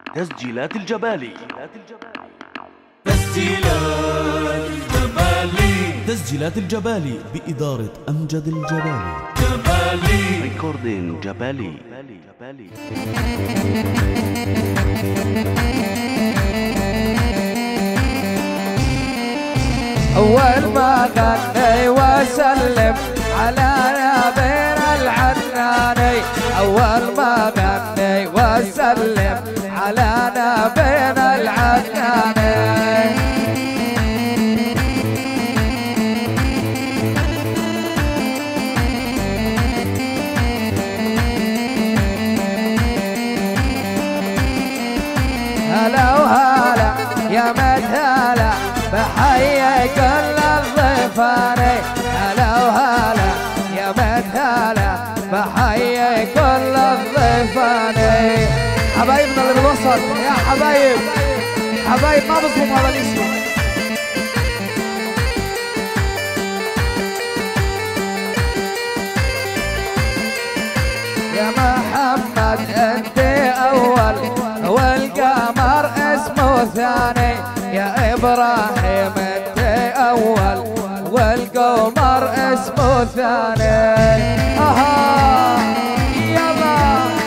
تسجيلات الجبالي. تسجيلات الجبالي بإدارة أمجد الجبالي. ريكوردين جبالي. أول ما غني وسلم على نبينا العناني، أول ما غني وسلم على نبينا العناني. هلا وهلا يا مدهلا بحيي كل الضيفاني، هلا وهلا يا مدهلا بحيي كل الضيفاني. حبايبنا اللي بالوسط يا حبايب، حبايب ما بظبط هذا الاشي. يا محمد انت اول والقمر اسمه ثاني، يا ابراهيم انت اول والقمر اسمه ثاني. يلا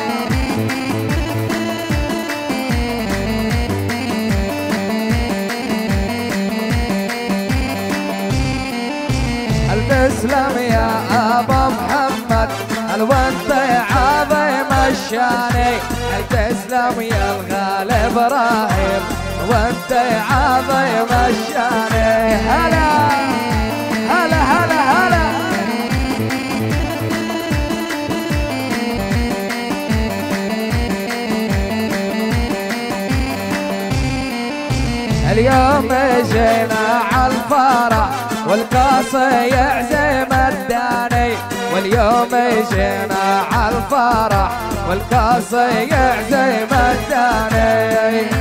التسلم يا ابا محمد الوانت عظيم الشاني، التسلم يا الغالي ابراهيم وانت عظيم الشاني. هلا هلا هلا هلا اليوم جينا عالفرح والقاصي يعزم الداني، واليوم جينا عالفرح والقاصي يعزم الداني.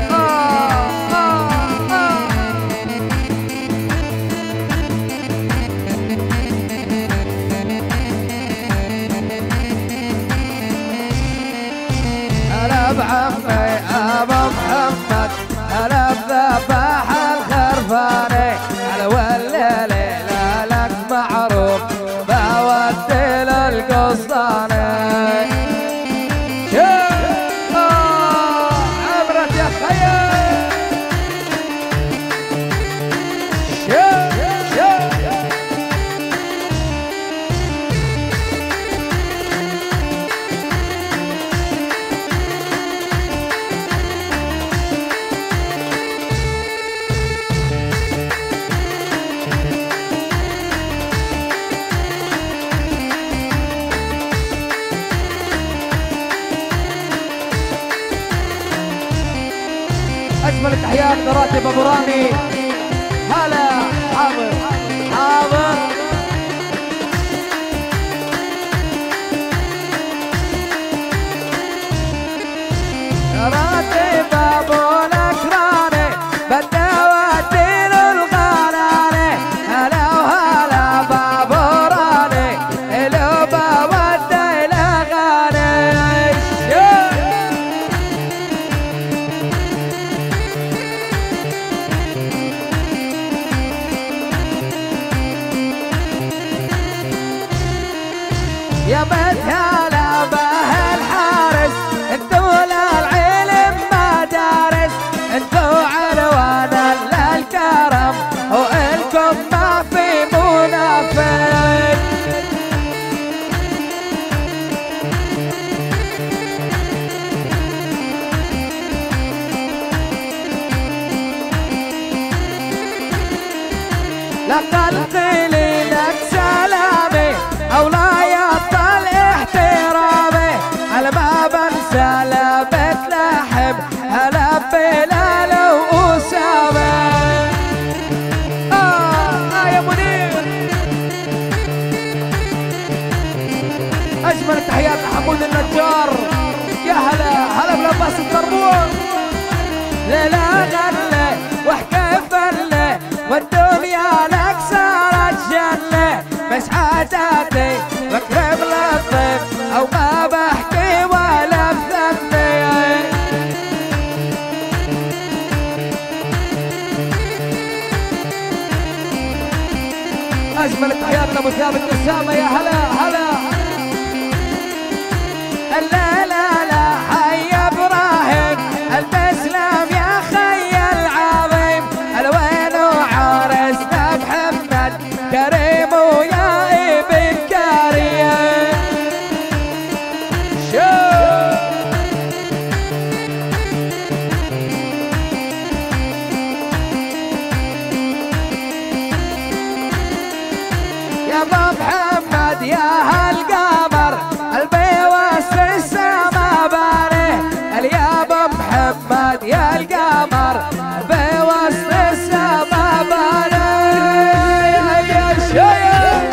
هلا بعمي ابا محمد، هلا بذبح الخرفاني، هلا والليلة لك معروف بودي للقصداني. عبرت يا خيال أجمل التحيات لراتب أبو رامي. هلا حاضر حاضر. راتب أبو الأكراني بدي أودي للغناني، هلا وهلا بأبو راني لو بودي لغاني. يا مدهلا به الحارس انتو للعلم مدارس، انتو عنوان للكرم وإلكم ما في منافس. لقد قيل لك سلامي او لا يبطل احترامي، على ما بنسى لبيت لحب هلا بلال وأسامة. يا منير اجمل التحيات لحمود النجار. يا هلا هلا بلباس الطربوع. ليلة غنى وحكى فلة والدنيا لك صارت جنة، بس حاجاتي بقرب للطيف او ما بحكي ولا بثني. اجمل التحيات لابو ثابت اسامه، يا هلا هلا. لا لا لا حي ابراهيم البسلام يا خي العظيم، الوين وعرسنا محمد كريم ويا ابن كريم. يا ابو محمد يا هالقمر البي وسط السما بانه، يا ابو محمد يا القمر البي وسط السما بانه. يا شيخ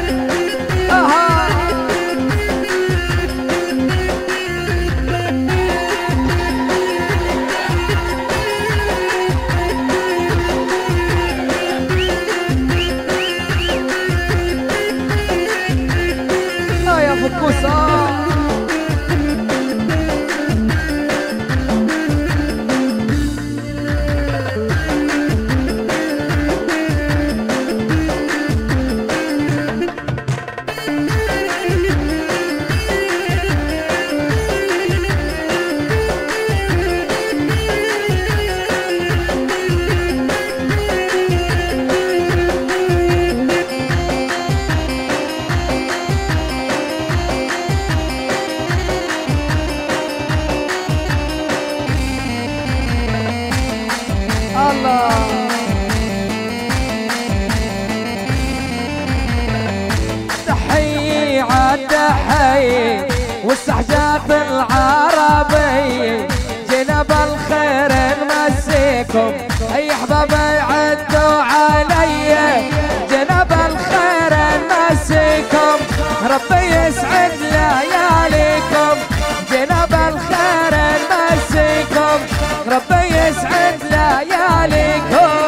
يا فكوسه. تحيي عالتحيي والسحجات العربية، جنب الخير نمسيكم اي احباب عدوا علي، جنب الخير نمسيكم ربي يسعد لياليكم، جنب الخير نمسيكم ربي يسعد لياليكم.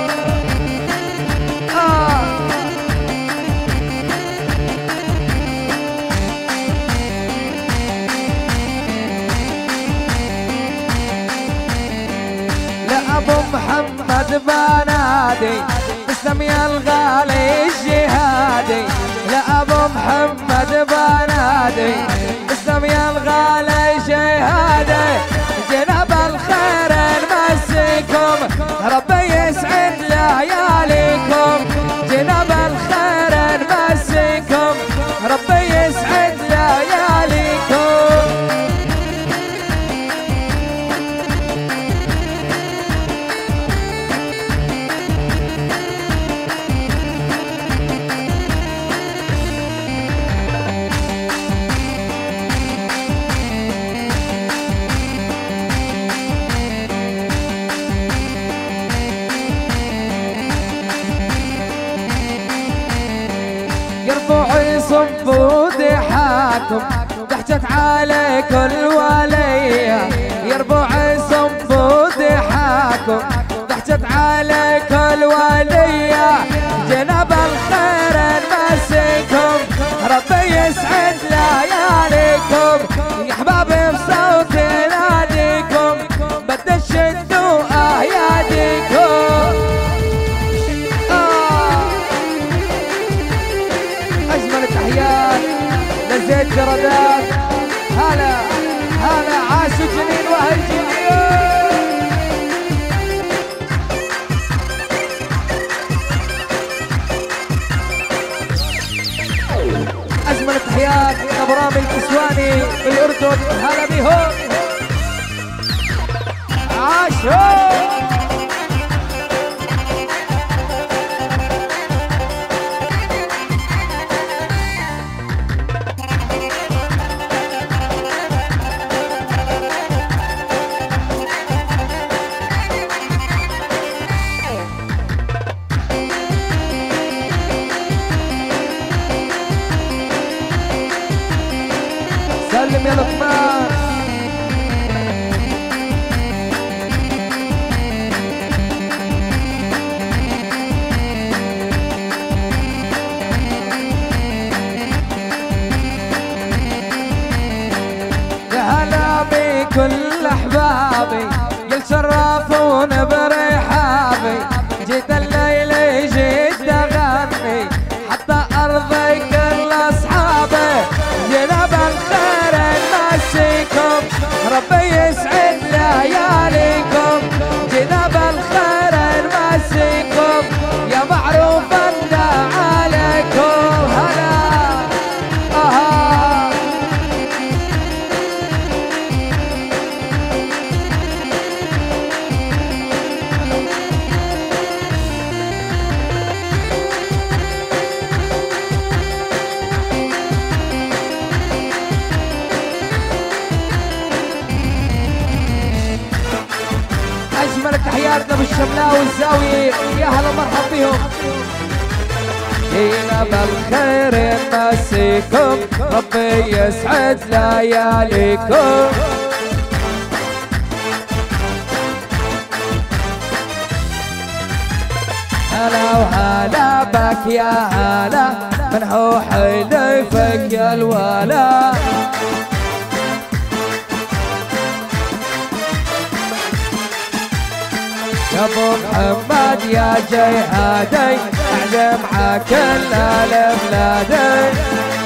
ابو محمد بنادي تسلم يا الغالي الجهادي، لا ابو محمد بنادي تسلم يا الغالي الجهادي، جنب الخير نمسيكم ربي يسعد لياليكم، جنب الخير نمسيكم ربي يسعد لياليكم. يرفعوا يصبوا ضحاكم ضحكت عليك الولية، يرفعوا يصبوا ضحاكم ضحكت عليك الولية، جنب الخير نمسيكم ربي يسعد لياليكم، يا احبابي بصوت ناديكم بدي تشدوا اياديكم. اجمل التحيات لزيد جردات، هلا هلا عاشوا جنين وهالجنين. اجمل التحيات ابو رامي الكسواني بالاردن، هلا بيهم عاشوا. سلم يا لقمان. يا هلا بكل احبابي يتشرفون برحابي، جيت الليل جيت اغني لياليكم جينا بالخير نمسيكم يا معروف ان عليكم هلا أجمل تحياتنا بالشملاء والزاوية يا هلا مرحب بهم جينا بالخير نمسيكم ربي يسعد لياليكم هلا وهلا بك يا هلا منحوح ضيفك يا الولا يا ابو محمد يا جيهادي اعزم مع كل البلادي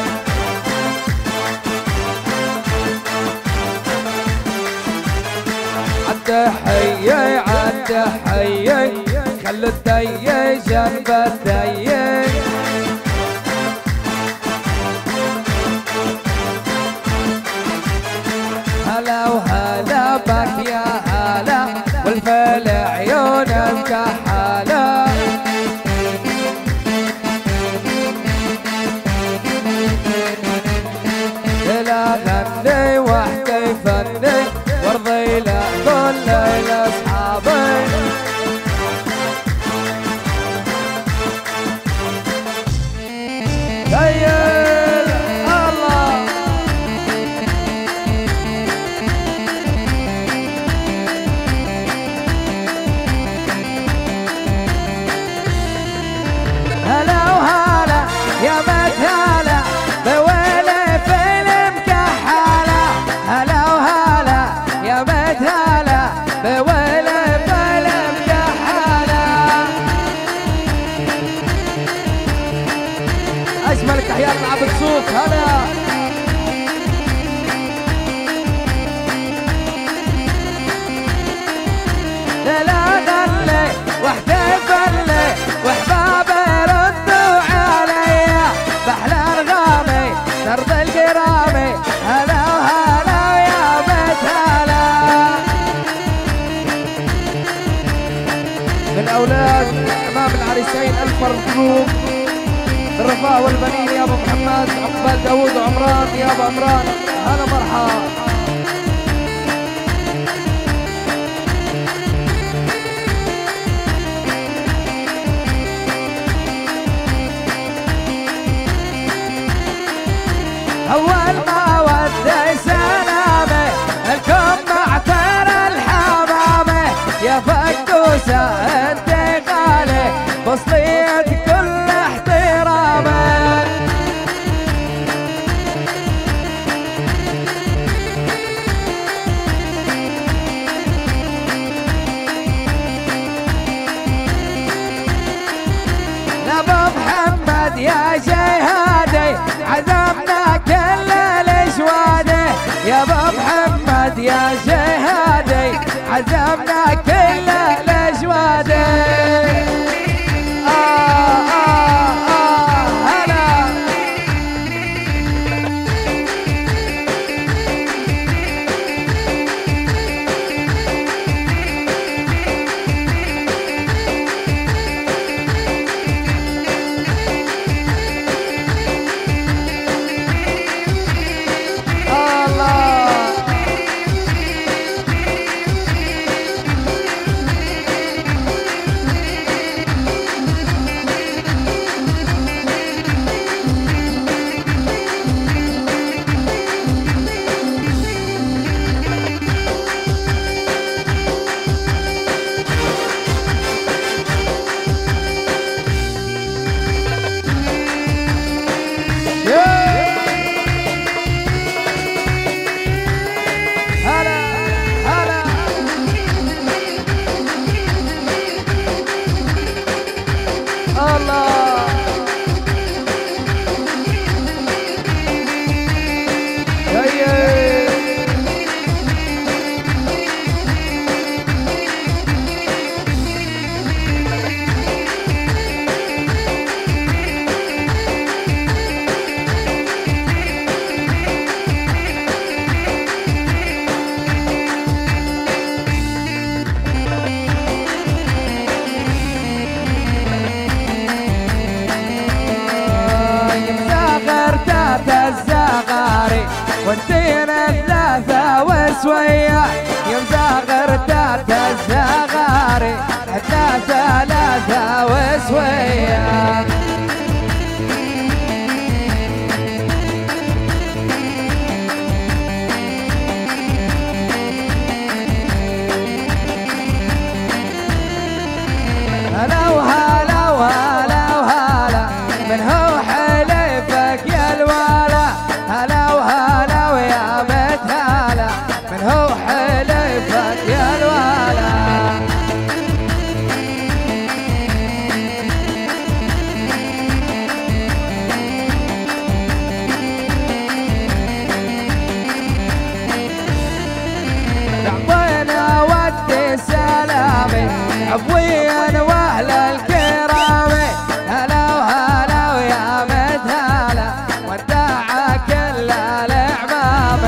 عالتحية عالتحية خلي الدي جنب الدي هلا وهلا بك يا هلا والفل عيونك كحالة لا غني وحدي فني وارضي لكل اصحابي أجمل تحيات لعبد صوف هلا لا ضلي واحتفلي واحبابي ردوا عليا بحلى رغامي درب القرامي هلا وهلا يا بيت هلا من أولاد أمام العريسين ألف مبروك الرفاع والبنين يا ابو محمد عقبال داوود وعمران يا ابو عمران هلا مرحبا اول ما ودي سلامي الكم معتر الحمامه يا فكوسه انت غالي بصليت كل احترامك لابو محمد يا جهادي عزمنا كل الاشواده يا ابو محمد يا جهادي عزمنا كل الاشواده وشوية يوم زاغرتات الزغاري حتى ثلاثة وشوية هلا وهلا وهلا وهلا من هو حليفك يا الولا هلا وهلا ويا بيت هلا من هو حليفك يا الولا عبينا ودي سلامي عبويا واهل الكرام هلا وهلا ويا مت هلا وداع كل الاعمام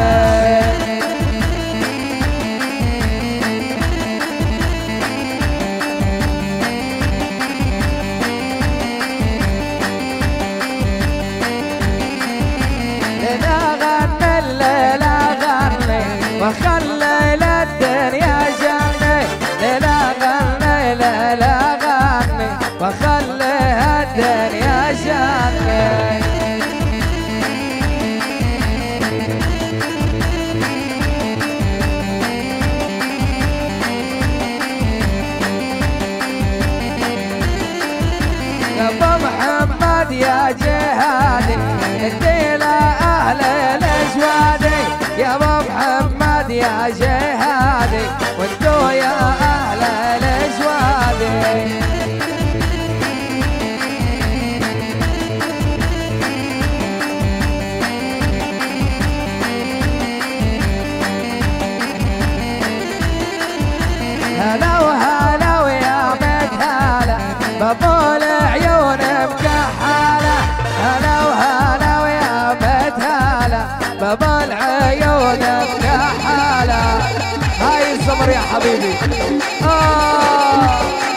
لنا غني الليلة غني وخلي للدنيا جني لنا غني ليلة غني وخلي الدنيا جني يا ابو محمد يا جهادي ادي لاهل الاجوادي يا ابو محمد يا جهادي وانتو يا اهل الاجوادي هلا وهلا ويا بيت هلا بطول عيون بكحالة هلا وهلا ويا بيت هلا بطول عيون بكحالة هاي الصبر يا حبيبي